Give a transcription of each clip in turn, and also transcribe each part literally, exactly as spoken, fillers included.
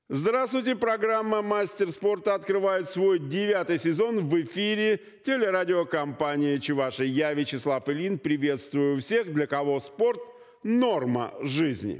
Здравствуйте! Программа «Мастер спорта» открывает свой девятый сезон в эфире телерадиокомпании «Чувашия». Я, Вячеслав Ильин, приветствую всех, для кого спорт – норма жизни.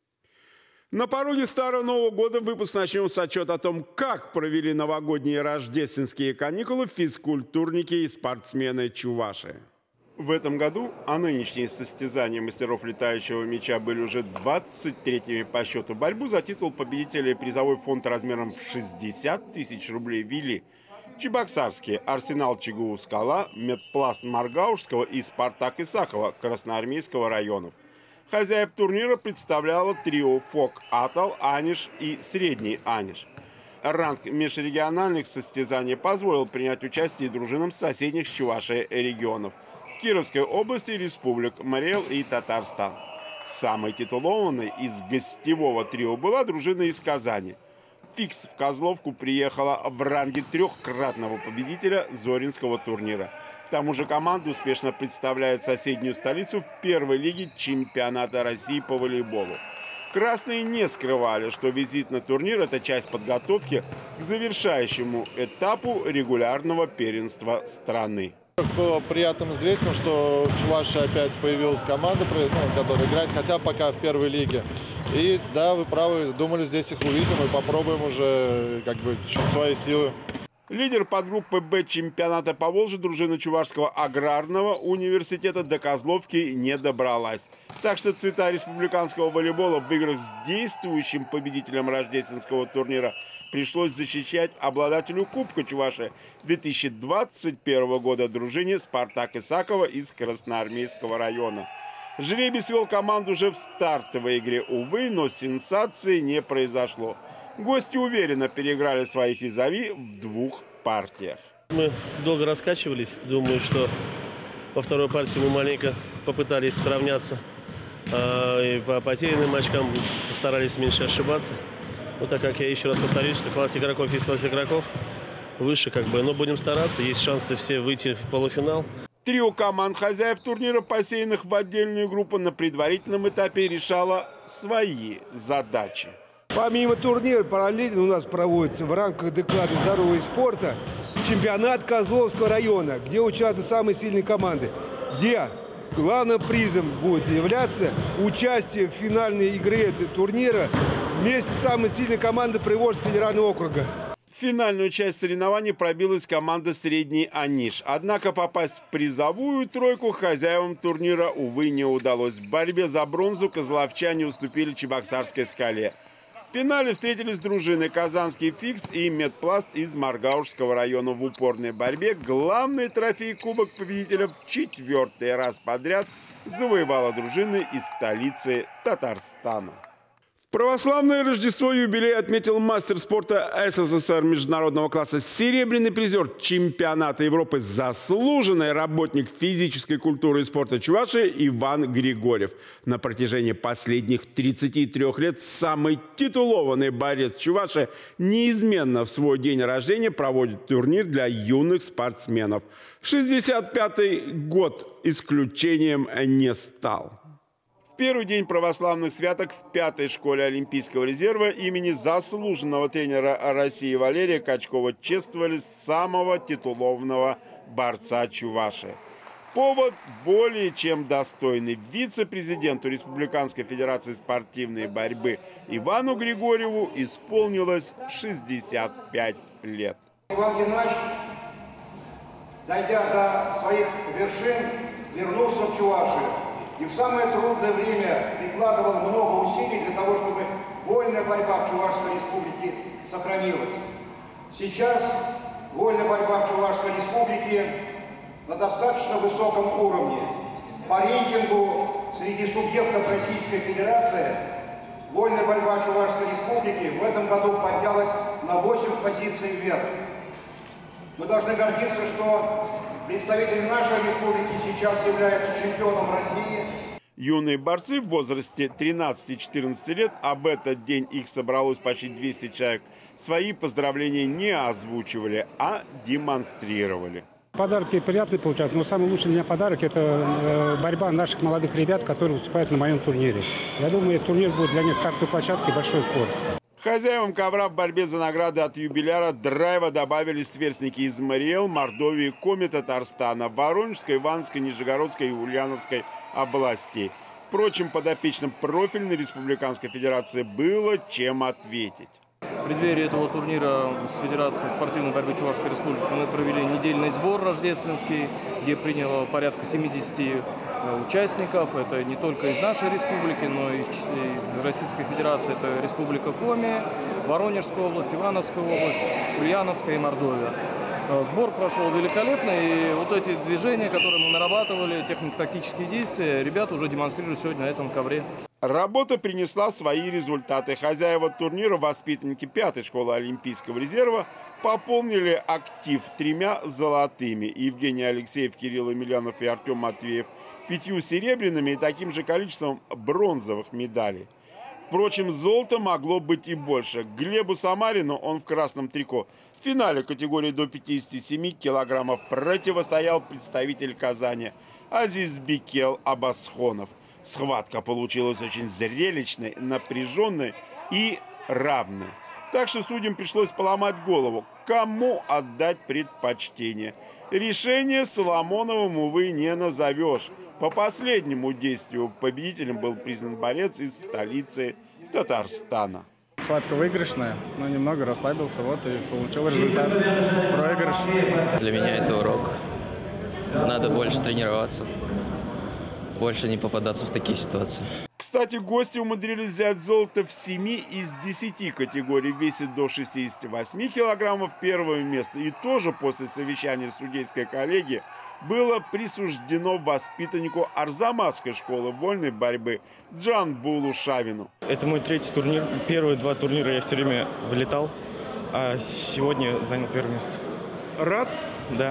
На пороге Старого Нового года выпуск начнем с отчета о том, как провели новогодние рождественские каникулы физкультурники и спортсмены Чувашии. В этом году, а нынешние состязания мастеров летающего мяча были уже двадцать третьими по счету, борьбу за титул победителя и призовой фонд размером в шестьдесят тысяч рублей вели чебоксарские «Арсенал ЧГУ-Скала», «Медпласт» Маргаушского и «Спартак» Исакова Красноармейского районов. Хозяев турнира представляло трио «Фок», «Атал», «Аниш» и «Средний Аниш». Ранг межрегиональных состязаний позволил принять участие дружинам соседних с Чувашией регионов – Кировской области, республик Марел и Татарстан. Самой титулованной из гостевого трио была дружина из Казани. Фикс в Козловку приехала в ранге трехкратного победителя Зоринского турнира. К тому же команда успешно представляет соседнюю столицу в первой лиге чемпионата России по волейболу. Красные не скрывали, что визит на турнир – это часть подготовки к завершающему этапу регулярного первенства страны. Было приятным известием, что в Чувашии опять появилась команда, ну, которая играет хотя бы пока в первой лиге. И да, вы правы, думали, здесь их увидим и попробуем уже как бы чуть свои силы. Лидер подгруппы «Б» чемпионата Поволжья дружина Чувашского аграрного университета до Козловки не добралась. Так что цвета республиканского волейбола в играх с действующим победителем рождественского турнира пришлось защищать обладателю Кубка Чувашии две тысячи двадцать первого года дружине «Спартак» Исакова из Красноармейского района. Жребий свел команду уже в стартовой игре. Увы, но сенсации не произошло. Гости уверенно переиграли своих визави в двух партиях. Мы долго раскачивались. Думаю, что во второй партии мы маленько попытались сравняться. И по потерянным очкам постарались меньше ошибаться. Но так как я еще раз повторюсь, что класс игроков есть класс игроков, выше как бы. Но будем стараться, есть шансы все выйти в полуфинал. Трио команд хозяев турнира, посеянных в отдельную группу, на предварительном этапе решало свои задачи. Помимо турнира, параллельно у нас проводится в рамках декады здоровья и спорта чемпионат Козловского района, где участвуют самые сильные команды, где главным призом будет являться участие в финальной игре турнира вместе с самой сильной командой Приволжского федерального округа. В финальную часть соревнований пробилась команда «Средний Аниш». Однако попасть в призовую тройку хозяевам турнира, увы, не удалось. В борьбе за бронзу козловчане уступили Чебоксарской «Скале». В финале встретились дружины «Казанский Фикс» и «Медпласт» из Маргаушского района. В упорной борьбе главный трофей Кубок победителя в четвертый раз подряд завоевала дружина из столицы Татарстана. Православное Рождество юбилей отметил мастер спорта СССР международного класса, серебряный призер чемпионата Европы, заслуженный работник физической культуры и спорта Чувашии Иван Григорьев. На протяжении последних тридцати трёх лет самый титулованный борец Чувашии неизменно в свой день рождения проводит турнир для юных спортсменов. шестьдесят пятый год исключением не стал. Первый день православных святок в пятой школе Олимпийского резерва имени заслуженного тренера России Валерия Качкова чествовали самого титулованного борца Чувашии. Повод более чем достойный. Вице-президенту Республиканской федерации спортивной борьбы Ивану Григорьеву исполнилось шестьдесят пять лет. Иван Геннадьевич, дойдя до своих вершин, вернулся в Чувашию. И в самое трудное время прикладывал много усилий для того, чтобы вольная борьба в Чувашской республике сохранилась. Сейчас вольная борьба в Чувашской республике на достаточно высоком уровне. По рейтингу среди субъектов Российской Федерации вольная борьба Чувашской республики в этом году поднялась на восемь позиций вверх. Мы должны гордиться, что представители нашей республики сейчас являются чемпионом России. Юные борцы в возрасте тринадцати-четырнадцати лет, а в этот день их собралось почти двести человек, свои поздравления не озвучивали, а демонстрировали. Подарки приятные получают, но самый лучший для меня подарок – это борьба наших молодых ребят, которые выступают на моем турнире. Я думаю, этот турнир будет для них стартовой площадкой, большой спорт. Хозяевам ковра в борьбе за награды от юбиляра драйва добавились сверстники из Мариэл, Мордовии, Коми, Татарстана, Воронежской, Ивановской, Нижегородской и Ульяновской областей. Впрочем, подопечным профильной Республиканской Федерации было чем ответить. В преддверии этого турнира с Федерацией спортивной борьбы Чувашской Республики мы провели недельный сбор рождественский, где приняло порядка семидесяти участников. Это не только из нашей республики, но и из Российской Федерации. Это Республика Коми, Воронежская область, Ивановская область, Ульяновская и Мордовия. Сбор прошел великолепно, и вот эти движения, которые мы нарабатывали, технико-тактические действия, ребята уже демонстрируют сегодня на этом ковре. Работа принесла свои результаты. Хозяева турнира, воспитанники пятой школы Олимпийского резерва, пополнили актив тремя золотыми. Евгений Алексеев, Кирилл Емельянов и Артем Матвеев пятью серебряными и таким же количеством бронзовых медалей. Впрочем, золота могло быть и больше. Глебу Самарину, он в красном трико, в финале категории до пятидесяти семи килограммов противостоял представитель Казани Азизбекел Абасхонов. Схватка получилась очень зрелищной, напряженной и равной. Так что судьям пришлось поломать голову, кому отдать предпочтение. Решение Соломоновым, увы, не назовешь. По последнему действию победителем был признан борец из столицы Татарстана. Схватка выигрышная, но немного расслабился, вот и получил результат. Проигрыш. Для меня это урок. Надо больше тренироваться, больше не попадаться в такие ситуации. Кстати, гости умудрились взять золото в семи из десяти категорий в весе до шестидесяти восьми килограммов. Первое место, и тоже после совещания судейской коллегии, было присуждено воспитаннику Арзамасской школы вольной борьбы Джанбулу Шавину. Это мой третий турнир. Первые два турнира я все время вылетал, а сегодня занял первое место. Рад? Да.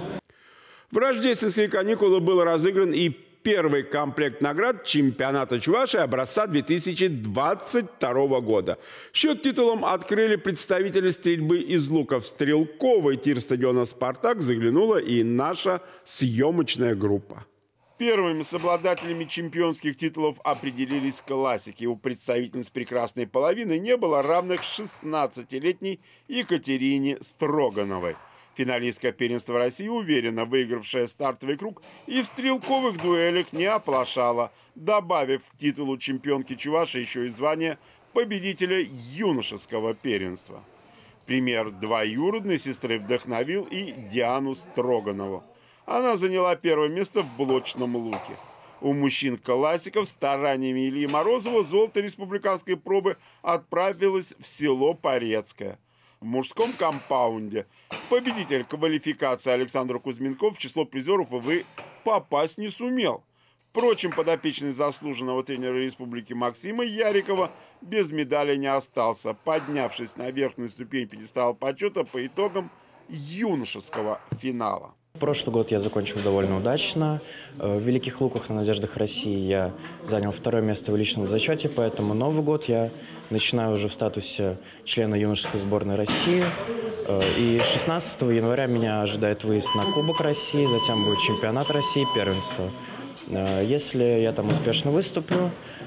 В рождественские каникулы был разыгран и первый комплект наград чемпионата Чувашии образца две тысячи двадцать второго года. Счет титулом открыли представители стрельбы из лука. В стрелковый тир стадиона «Спартак» заглянула и наша съемочная группа. Первыми с обладателями чемпионских титулов определились классики. У представительниц прекрасной половины не было равных шестнадцатилетней Екатерине Строгановой. Финалистка первенства России, уверенно выигравшая стартовый круг, и в стрелковых дуэлях не оплошала, добавив к титулу чемпионки Чувашии еще и звание победителя юношеского первенства. Пример двоюродной сестры вдохновил и Диану Строганову. Она заняла первое место в блочном луке. У мужчин-классиков стараниями Ильи Морозова золото республиканской пробы отправилось в село Порецкое. В мужском компаунде победитель квалификации Александр Кузьменков в число призеров, увы, попасть не сумел. Впрочем, подопечный заслуженного тренера республики Максима Ярикова без медали не остался, поднявшись на верхнюю ступень пьедестала почета по итогам юношеского финала. Прошлый год я закончил довольно удачно. В Великих Луках на Надеждах России я занял второе место в личном зачете, поэтому Новый год я начинаю уже в статусе члена юношеской сборной России. И шестнадцатого января меня ожидает выезд на Кубок России, затем будет чемпионат России, первенство. Если я там успешно выступлю,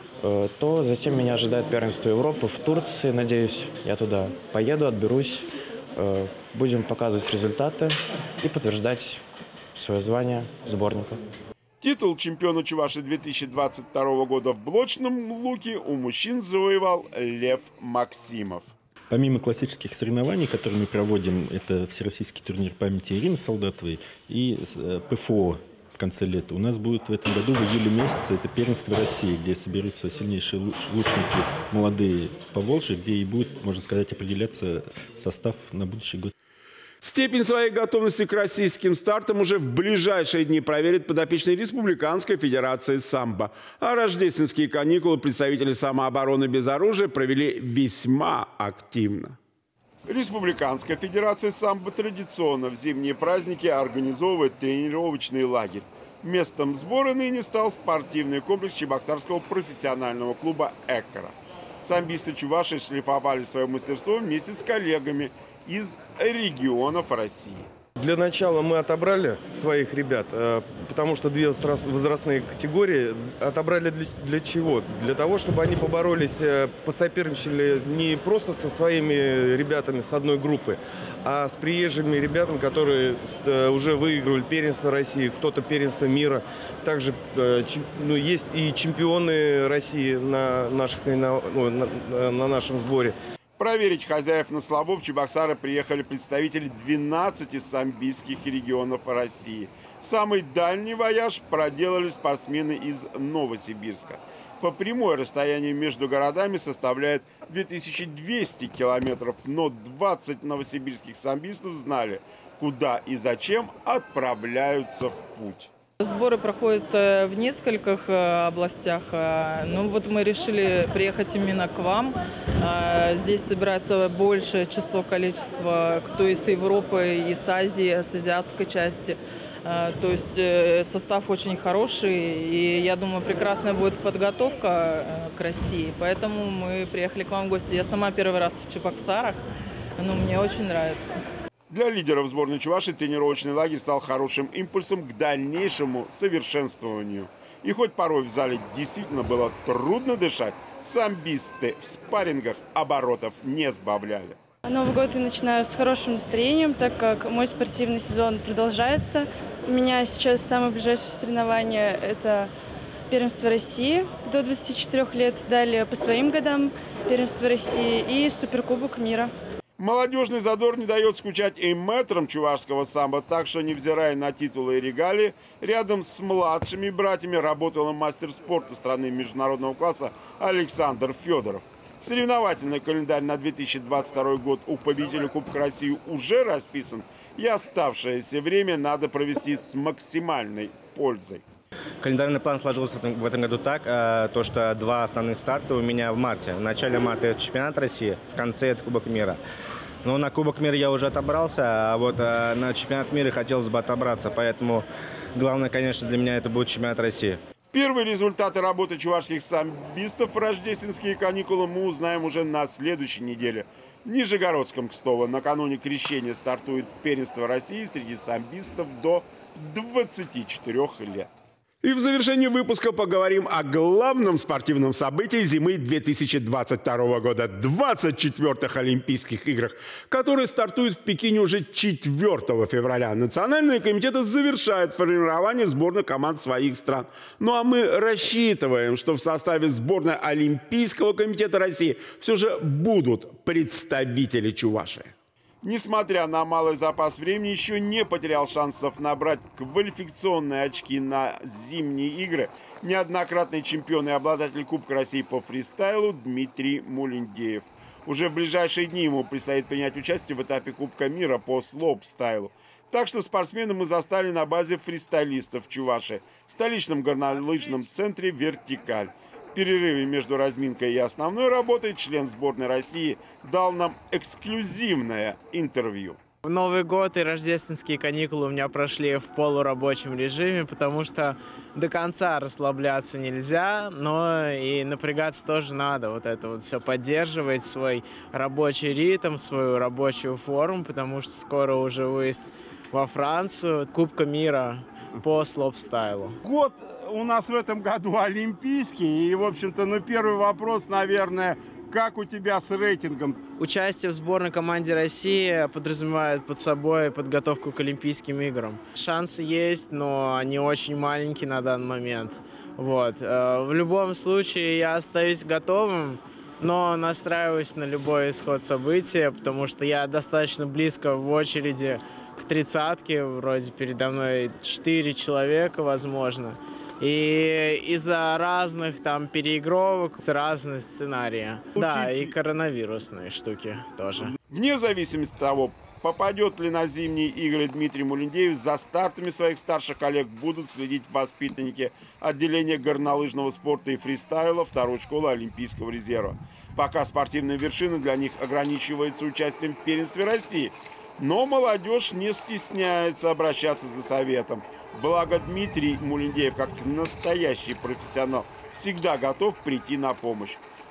то затем меня ожидает первенство Европы в Турции. Надеюсь, я туда поеду, отберусь. Будем показывать результаты и подтверждать свое звание сборника. Титул чемпиона Чувашии две тысячи двадцать второго года в блочном луке у мужчин завоевал Лев Максимов. Помимо классических соревнований, которые мы проводим, это Всероссийский турнир памяти Ирины Солдатовой и ПФО в конце лета, у нас будет в этом году в июле месяце это первенство России, где соберутся сильнейшие лучники молодые по Волжье, где и будет, можно сказать, определяться состав на будущий год. Степень своей готовности к российским стартам уже в ближайшие дни проверит подопечный Республиканской Федерации самбо. А рождественские каникулы представители самообороны без оружия провели весьма активно. Республиканская Федерация самбо традиционно в зимние праздники организовывает тренировочный лагерь. Местом сбора ныне стал спортивный комплекс Чебоксарского профессионального клуба «Эккора». Самбисты Чувашии шлифовали свое мастерство вместе с коллегами из регионов России. Для начала мы отобрали своих ребят, потому что две возрастные категории. Отобрали для, для чего? Для того, чтобы они поборолись, посоперничали не просто со своими ребятами с одной группы, а с приезжими ребятами, которые уже выигрывали первенство России, кто-то первенство мира. Также ну, есть и чемпионы России на, наших, ну, на, на нашем сборе. Проверить хозяев на слабо в Чебоксары приехали представители двенадцати самбистских регионов России. Самый дальний вояж проделали спортсмены из Новосибирска. По прямой расстояние между городами составляет две тысячи двести километров, но двадцать новосибирских самбистов знали, куда и зачем отправляются в путь. Сборы проходят в нескольких областях. Ну вот мы решили приехать именно к вам. Здесь собирается большее число, количество, кто из Европы, из Азии, с азиатской части. То есть состав очень хороший, и я думаю, прекрасная будет подготовка к России. Поэтому мы приехали к вам в гости. Я сама первый раз в Чебоксарах, но мне очень нравится. Для лидеров сборной Чувашии тренировочный лагерь стал хорошим импульсом к дальнейшему совершенствованию. И хоть порой в зале действительно было трудно дышать, самбисты в спаррингах оборотов не сбавляли. Новый год я начинаю с хорошим настроением, так как мой спортивный сезон продолжается. У меня сейчас самое ближайшее соревнование – это первенство России до двадцати четырёх лет, далее по своим годам первенство России и суперкубок мира. Молодежный задор не дает скучать и мэтрам чувашского самбо, так что, невзирая на титулы и регалии, рядом с младшими братьями работал мастер спорта страны международного класса Александр Федоров. Соревновательный календарь на две тысячи двадцать второй год у победителя Кубка России уже расписан, и оставшееся время надо провести с максимальной пользой. Календарный план сложился в этом году так, то что два основных старта у меня в марте. В начале марта это чемпионат России, в конце это Кубок мира. Но на Кубок мира я уже отобрался, а вот на чемпионат мира хотелось бы отобраться. Поэтому главное, конечно, для меня это будет чемпионат России. Первые результаты работы чувашских самбистов в рождественские каникулы мы узнаем уже на следующей неделе. В Нижегородском Кстово накануне крещения стартует первенство России среди самбистов до двадцати четырёх лет. И в завершении выпуска поговорим о главном спортивном событии зимы две тысячи двадцать второго года – двадцать четвёртых Олимпийских играх, которые стартуют в Пекине уже четвёртого февраля. Национальные комитеты завершают формирование сборных команд своих стран. Ну а мы рассчитываем, что в составе сборной Олимпийского комитета России все же будут представители Чувашии. Несмотря на малый запас времени, еще не потерял шансов набрать квалификационные очки на зимние игры неоднократный чемпион и обладатель Кубка России по фристайлу Дмитрий Мулиндеев. Уже в ближайшие дни ему предстоит принять участие в этапе Кубка мира по слоупстайлу. Так что спортсмена мы застали на базе фристайлистов в Чувашии, в столичном горнолыжном центре «Вертикаль». В перерыве между разминкой и основной работой член сборной России дал нам эксклюзивное интервью. Новый год и рождественские каникулы у меня прошли в полурабочем режиме, потому что до конца расслабляться нельзя, но и напрягаться тоже надо. Вот это вот все поддерживать, свой рабочий ритм, свою рабочую форму, потому что скоро уже выезд во Францию, Кубка мира по слоупстайлу. Год у нас в этом году олимпийский, и, в общем-то, ну, первый вопрос, наверное, как у тебя с рейтингом? Участие в сборной команде России подразумевает под собой подготовку к Олимпийским играм. Шансы есть, но они очень маленькие на данный момент. Вот. В любом случае я остаюсь готовым, но настраиваюсь на любой исход события, потому что я достаточно близко в очереди к тридцатке, вроде передо мной четыре человека, возможно. И из-за разных там переигровок, разные сценарии. Да, и коронавирусные штуки тоже. Вне зависимости от того, попадет ли на зимние игры Дмитрий Мулиндеев, за стартами своих старших коллег будут следить воспитанники отделения горнолыжного спорта и фристайла второй школы Олимпийского резерва. Пока спортивная вершина для них ограничивается участием в первенстве России. Но молодежь не стесняется обращаться за советом. Благо Дмитрий Мулиндеев, как настоящий профессионал, всегда готов прийти на помощь.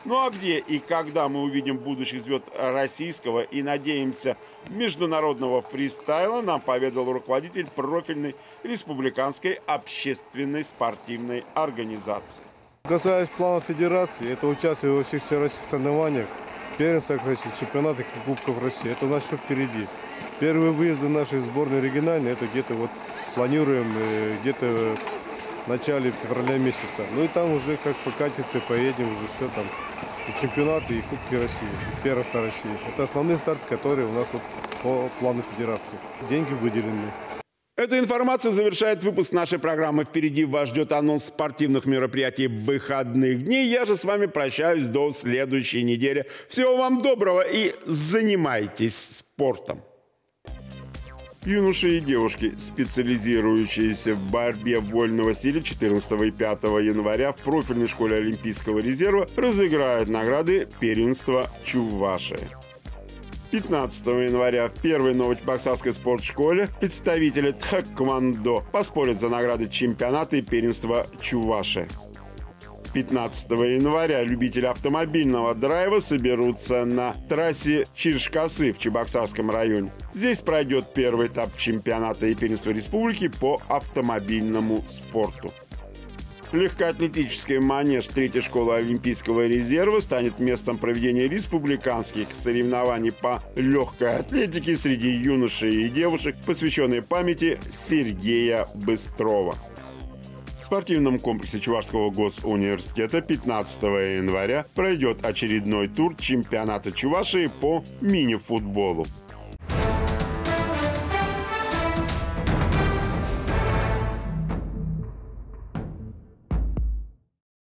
Ну а где и когда мы увидим будущих звезд российского и, надеемся, международного фристайла, нам поведал руководитель профильной республиканской общественной спортивной организации. Касаясь плана федерации, это участие во всех всероссийских соревнованиях, первенствах России, чемпионатах и кубках России. Это у нас еще впереди. Первые выезды нашей сборной региональной, это где-то вот планируем где-то в начале февраля месяца. Ну и там уже как покатится, поедем уже все там. И чемпионаты, и кубки России, первенство России. Это основные старты, которые у нас вот по плану федерации. Деньги выделены. Эта информация завершает выпуск нашей программы. Впереди вас ждет анонс спортивных мероприятий выходных дней. Я же с вами прощаюсь до следующей недели. Всего вам доброго и занимайтесь спортом. Юноши и девушки, специализирующиеся в борьбе вольного стиля, четырнадцатого и пятого января в профильной школе Олимпийского резерва разыграют награды первенства Чувашии. пятнадцатого января в первой Новочебоксарской спортшколе представители тхэквондо поспорят за награды чемпионата и первенства Чувашии. пятнадцатого января любители автомобильного драйва соберутся на трассе Чиршкасы в Чебоксарском районе. Здесь пройдет первый этап чемпионата и первенства республики по автомобильному спорту. Легкоатлетический манеж третьей школы Олимпийского резерва станет местом проведения республиканских соревнований по легкой атлетике среди юношей и девушек, посвященной памяти Сергея Быстрова. В спортивном комплексе Чувашского госуниверситета пятнадцатого января пройдет очередной тур чемпионата Чувашии по мини-футболу.